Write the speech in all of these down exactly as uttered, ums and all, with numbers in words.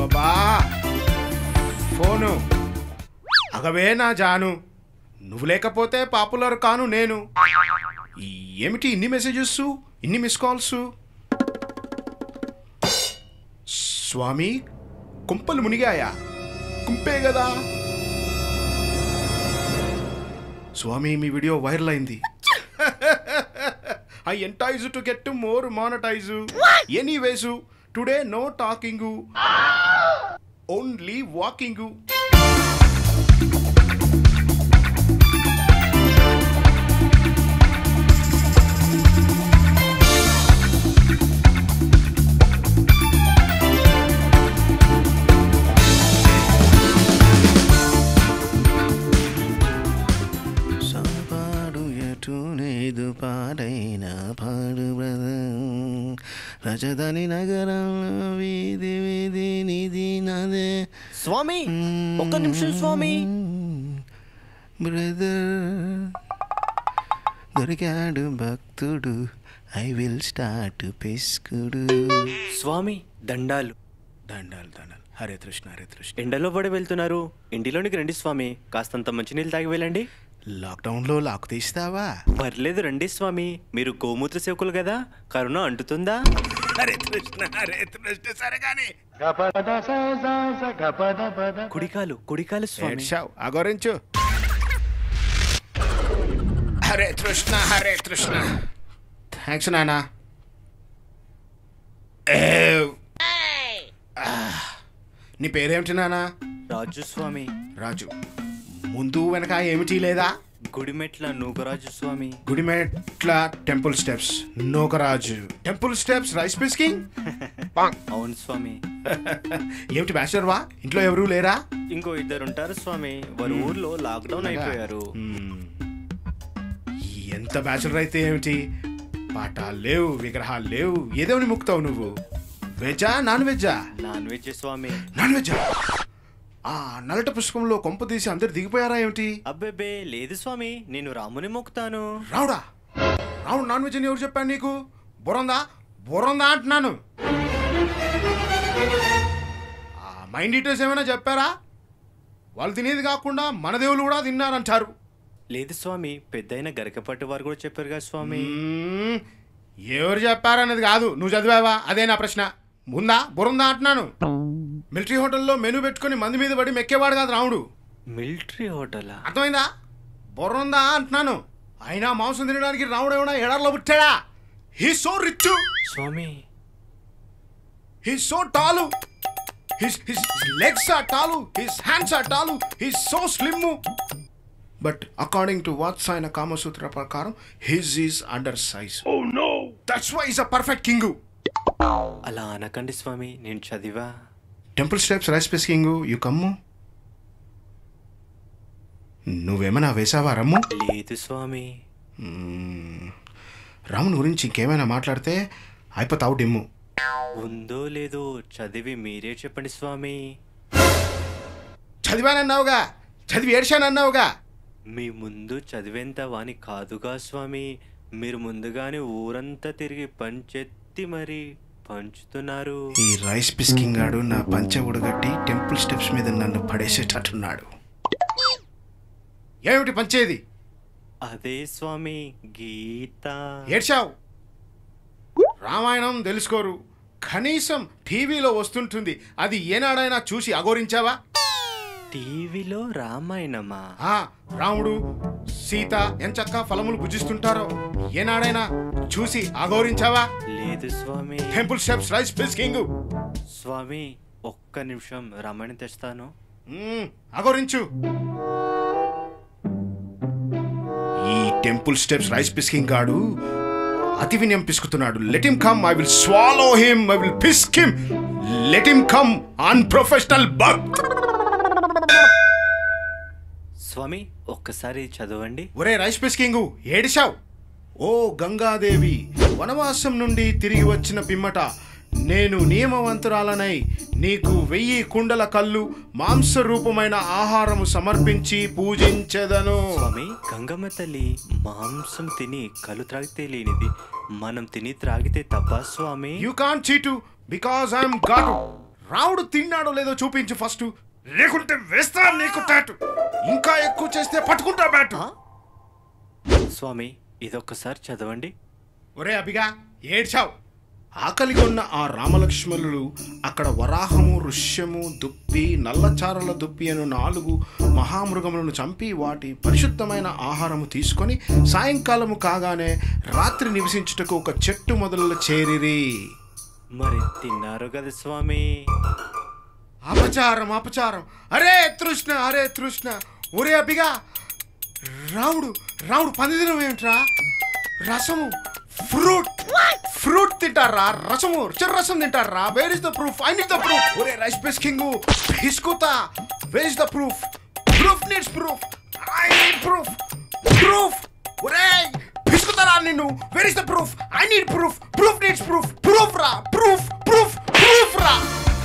అబ్బబ్బా ఫోను అగవే నా జాను, నువ్వు లేకపోతే పాపులర్ కాను నేను. ఏమిటి ఇన్ని మెసేజెస్, ఇన్ని మిస్ కాల్స్? స్వామి కుంపలు మునిగాయా? కుంపే కదా స్వామి, మీ వీడియో వైరల్ అయింది. I entice to get to more monetize. Anyways, today no talking, only walking. పాడైనా పాడు రజధాని నగరంలో వీధి వీధి నిధి నదే. స్వామి ఒక్క నిమిషం స్వామి. బ్రదర్ దొరికాడు భక్తుడు, ఐ విల్ స్టార్ట్ పెస్కుడు. స్వామి దండాలు దండాలు దండాలు. హరే కృష్ణ హరే కృష్ణ. ఎండలో పడి వెళ్తున్నారు, ఇంటిలోనికి రండి స్వామి. కాస్తంత మంచినీళ్ళు తాగి వెళ్ళండి. లాక్డౌన్లో లాక్ తీస్తావా? పర్లేదు రండి స్వామి, మీరు గోమూత్ర సేవకులు కదా, కరుణ అంటుతుందా? హరే కృష్ణ హరే కృష్ణ. సరే కానీ కుడికాలు కుడికాలు స్వామి. అగోరించు. హరే కృష్ణ హరే కృష్ణ. థ్యాంక్స్ నానా. నీ పేరేమిటి నానా? రాజు స్వామి. రాజు. ముందు వెనక ఏమిటి లేదా? గుడిమెట్ల నూకరాజు స్వామి. Gudimetla temple steps Nookaraju. Temple steps rice పిస్కింగ్. అవును స్వామి. ఏమిటి బ్యాచులర్ వా? ఇంట్లో ఎవరు లేరా? ఇంకో ఇద్దరు ఉంటారు స్వామి, వారు ఊర్లో లాక్డౌన్ అయిపోయారు. ఎంత బ్యాచులర్ అయితే ఏమిటి, పాఠాలు లేవు, విగ్రహాలు లేవు, ఏదేమని ముక్తావు నువ్వు? వెజ్జా నాన్ వెజ్జా? నాన్ వెజ్ స్వామి. నాన్ వెజ్జా? ఆ నల్లట పుష్పంలో కొంప తీసి అందరు దిగిపోయారా ఏమిటి? అబ్బెబ్బే లేదు స్వామి, నేను రాముని మొక్కుతాను. రావుడా? రావుడు నాన్ వెజ్ అని ఎవరు చెప్పాను నీకు? బురందా బురందా అంటున్నాను. మైండ్ డీటెయిల్స్ ఏమైనా చెప్పారా? వాళ్ళు తినేది కాకుండా మన దేవుళ్ళు కూడా తిన్నారంటారు. లేదు స్వామి, పెద్దయిన గరికపట్టు వారు కూడా చెప్పారు కదా స్వామి. ఎవరు చెప్పారన్నది కాదు, నువ్వు చదివావా అదే నా ప్రశ్న. ముందా బురందా అంటున్నాను. మిలిటరీ హోటల్లో మెనూ పెట్టుకుని మంది మీద పడి మెక్కేవాడు కాదు రాముడు. మిలిటరీ హోటల్ అర్థమైందా? బుర్రందా అంటున్నాను. అయినా మాంసం తినడానికి రాముడు ఏమన్నా ఎడార్లో పుట్టాడా? హీ సో రిచ్ స్వామి. He so tall. His his legs are tall, his hands are tall, his so slim. But according to Vatsyayana Kamasutra ప్రకారం his is under size. Oh no, that's why is a perfect king. అలా అనకండి స్వామి, నేను చదివా. Temple steps rice పిస్కింగ్ you come. నువ్వేమైనా వేసావా రమ్ము? లేదు స్వామి. రాముని గురించి ఇంకేమైనా మాట్లాడితే అయిపోతావు డిమ్ము. ఉందో లేదో చదివి మీరే చెప్పండి స్వామి. చదివానన్నావుగా, చదివి ఏడ్చానన్నావుగా. మీ ముందు చదివేంత వాని కాదుగా స్వామి, మీరు ముందుగానే ఊరంతా తిరిగి పంచెత్తి మరి పంచుతున్నారు. ఈ రైస్ పిస్కింగ్ గాడు నా పంచె ఉడగట్టి టెంపుల్ స్టెప్స్ మీద నన్ను పడేసేటట్టున్నాడు. ఏమిటి పంచేది? అదే స్వామి గీత. ఏడ్చావు. రామాయణం తెలుసుకోరు, కనీసం టీవీలో వస్తుంటుంది, అది ఏనాడైనా చూసి అఘోరించావా? టీవీలో రామాయణమా? రాముడు సీత ఎంచక్కా ఫలములు భుజిస్తుంటారో ఏనాడైనా చూసి అఘోరించావా? లేదు స్వామి. టెంపుల్ స్టెప్స్ రైస్ పిస్కింగ్. స్వామి ఒక్క నిమిషం రామాయణం తెస్తాను. అఘోరించు. ఈ టెంపుల్ స్టెప్స్ రైస్ పిస్కింగ్ గాడు అతి వినయం పిసుకుతున్నాడు. Let him come, I will swallow him, I will పిస్క్ him. Let him come, unprofessional bug. స్వామి ఒక్కసారి చదవండి. ఒరే రైస్ పిస్కింగ్ ఏడిశావు. ఓ గంగాదేవి, వనవాసం నుండి తిరిగి వచ్చిన పిమ్మట నేను నియమవంతురాలనై నీకు వెయ్యి కుండల కళ్ళు మాంస రూపమైన ఆహారము సమర్పించి పూజించెదను. స్వామి గంగమ్మ తల్లి మాంసం తిని కళ్ళు త్రాగితే లేనిది, మనం తిని త్రాగితే తప్ప స్వామి? You can't cheat because I'm god. రాముడు తిన్నాడో లేదో చూపించు ఫస్ట్, లేకుంటే వేస్తా నీకు టాటు. ఇంకా ఎక్కువ చేస్తే పట్టుకుంటా బ్యాటు. స్వామి ఇదొక్కసారి చదవండి. ఒరే అభిగా ఏడ్చావు. ఆకలిగా ఉన్న ఆ రామలక్ష్మణులు అక్కడ వరాహము, ఋష్యము, దుప్పి, నల్లచారల దుప్పి అను నాలుగు మహామృగములను చంపి వాటి పరిశుద్ధమైన ఆహారము తీసుకొని సాయంకాలము కాగానే రాత్రి నివసించుటకు ఒక చెట్టు మొదలలో చేరిరి. మరి తిన్నారు కదా స్వామి. అపచారం అపచారం. అరే తృష్ణ అరే తృష్ణ. ఒరే అభిగా రాముడు రాముడు పందిదినం ఏమిట్రా? రసము, ఫ్రూట్ ఫ్రూట్ తింటారా? రసము రసం తింటారా? Where is the proof? I need the proof. ఒరే రైస్ పేస్ కింగ్ హిస్కుతా, where is the proof? Proof needs proof. I need proof. Proof. ఒరే హిస్కుతారా నిన్ను? Where is the proof? I need proof. Proof needs proof. Proof రా. Proof proof proof రా.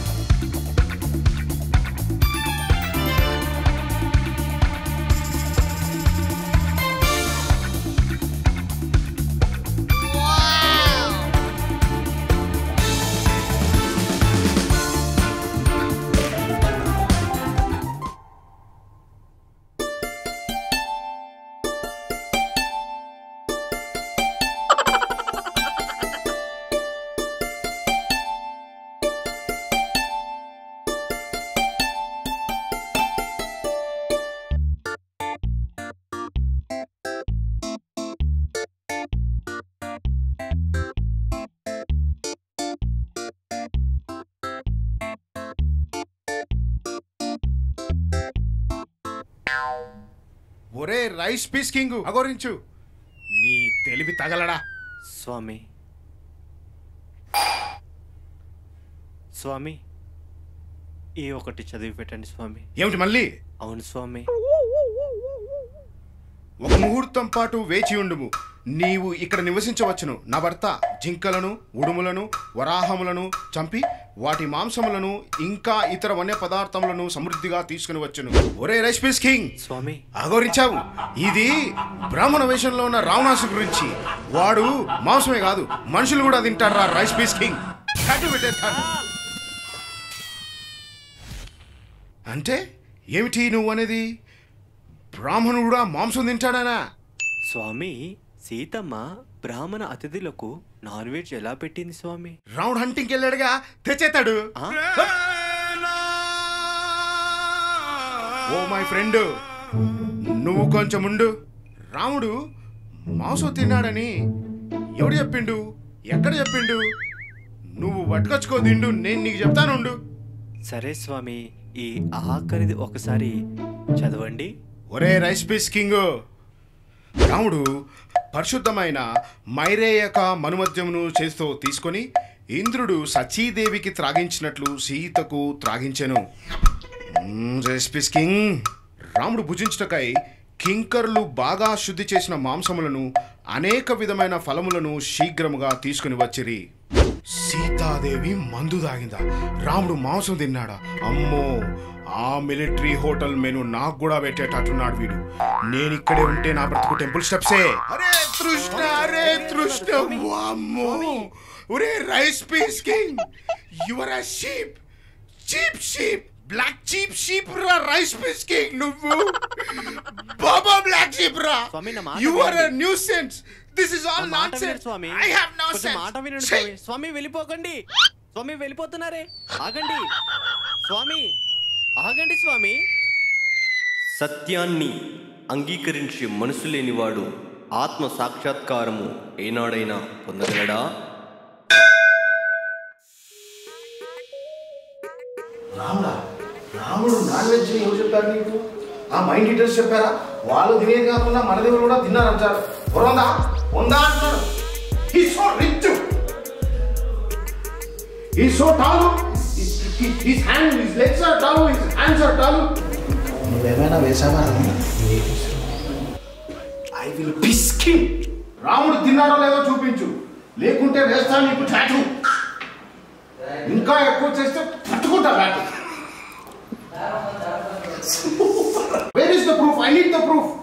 ఒరే rice పీస్ కింగ్ అగోరించు, నీ తెలివి తగలడా. స్వామి స్వామి ఈ ఒకటి చదివి పెట్టండి స్వామి. ఏమిటి మళ్ళీ? అవును స్వామి. ఒక ముహూర్తం పాటు వేచి ఉండుము. నీవు ఇక్కడ నివసించవచ్చును. నా భర్త జింకలను, ఉడుములను, వరాహములను చంపి వాటి మాంసములను ఇంకా ఇతర వన్య పదార్థములను సమృద్ధిగా తీసుకుని వచ్చును. ఒరే రైస్ పీస్ కింగ్ స్వామి అగోరించావు. ఇది బ్రాహ్మణ వేషంలో ఉన్న రావణాసు గురించి. వాడు మాంసమే కాదు మనుషులు కూడా తింటారా రైస్ పీస్ కింగ్. అంటే ఏమిటి నువ్వు అనేది? బ్రాహ్మణుడు కూడా మాంసం తింటాడానా? స్వామి సీతమ్మ బ్రాహ్మణ అతిథులకు నాన్ వెజ్ ఎలా పెట్టింది స్వామి? రాముడు హంటింగ్కి వెళ్ళాడుగా, తెచ్చేతాడు. ఓ మై ఫ్రెండ్, నువ్వు కొంచెం ఉండు. రాముడు మాంసం తిన్నాడని ఎవడు చెప్పిండు? ఎక్కడ చెప్పిండు? నువ్వు పట్టుకొచ్చుకో తిండు, నేను నీకు చెప్తానుండు. సరే స్వామి, ఈ ఆఖరిది ఒకసారి చదవండి. ఒరే రైస్ పీస్ కింగ్, రాముడు పరిశుద్ధమైన మైరేయక మనుమద్యమును చేస్తూ తీసుకొని ఇంద్రుడు సచీదేవికి త్రాగించినట్లు సీతకు త్రాగించెను. రైస్ పీస్ కింగ్, రాముడు భుజించుటకై కింకర్లు బాగా శుద్ధి చేసిన మాంసములను అనేక విధమైన ఫలములను శీఘ్రముగా తీసుకుని వచ్చిరి. సీతాదేవి మందు తాగిందా? రాముడు మాంసం తిన్నాడా? అమ్మో, ఆ మిలిటరీ హోటల్ మెను నాకు కూడా పెట్టేటట్టున్నాడు వీడు. నేను ఇక్కడే ఉంటే నా బ్రతుకు టెంపుల్ స్టెప్సే. అరే తృష్ణ అరే తృష్ణ. అమ్మో ఒరే రైస్ పీస్ king, your a sheep, cheap sheep, black cheap sheep రా రైస్ పీస్ కింగ్. నువ్వు బాబా బ్లాక్ షీప్ రా. You are a nuisance. This is all nonsense. I have no sense. మాట వినండి స్వామి. స్వామి వెళ్ళిపోకండి. స్వామి వెళ్ళిపోతున్నారే, ఆగండి స్వామి, ఆగండి స్వామి. సత్యాన్ని అంగీకరించి మనసు లేనివాడు ఆత్మ సాక్షాత్కారము ఏనాడైనా పొందగలడా? రాముడా, రాముడు నాన్ వెజ్ ఎవరు చెప్పారు నీకు? ఆ మైండ్ డీటెయిల్స్ చెప్పారా? వాళ్ళు తినేది కాకుండా మన దగ్గర కూడా తిన్నారంటారు. ఉందా ఉందా అంటున్నారు. He's so rich. He's so tall. His, his hands, his legs are tall. His hands are tall. నువ్వేమైనా వేసావా? ఐ విల్ పిస్క్ హిమ్. రాముడు తిన్నాడో లేదో చూపించు, లేకుంటే వేస్తాను నీకు టాటూ. ఇంకా ఎక్కువ చేస్తే పట్టుకుంటా bat. Where is the proof? I need the proof.